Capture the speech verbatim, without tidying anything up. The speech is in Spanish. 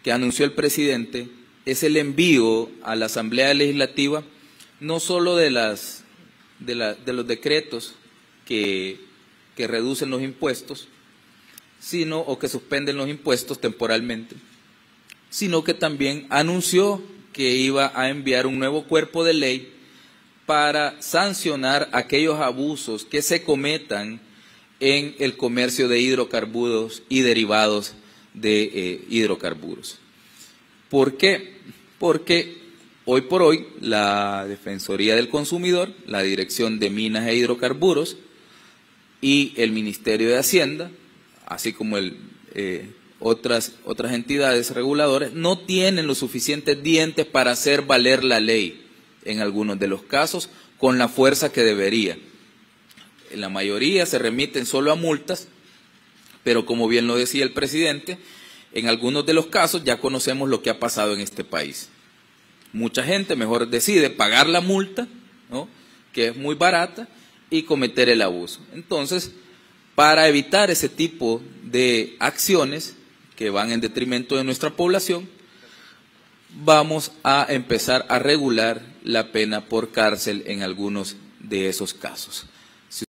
que anunció el presidente es el envío a la Asamblea Legislativa no solo de, las, de, la, de los decretos que, que reducen los impuestos, sino o que suspenden los impuestos temporalmente, sino que también anunció que iba a enviar un nuevo cuerpo de ley para sancionar aquellos abusos que se cometan en el comercio de hidrocarburos y derivados de eh, hidrocarburos. ¿Por qué? Porque hoy por hoy la Defensoría del Consumidor, la Dirección de Minas e Hidrocarburos y el Ministerio de Hacienda, así como el, eh, otras, otras entidades reguladoras, no tienen los suficientes dientes para hacer valer la ley en algunos de los casos con la fuerza que debería. En la mayoría se remiten solo a multas, pero como bien lo decía el presidente, en algunos de los casos ya conocemos lo que ha pasado en este país. Mucha gente mejor decide pagar la multa, ¿no?, que es muy barata, y cometer el abuso. Entonces, para evitar ese tipo de acciones que van en detrimento de nuestra población, vamos a empezar a regular la pena por cárcel en algunos de esos casos.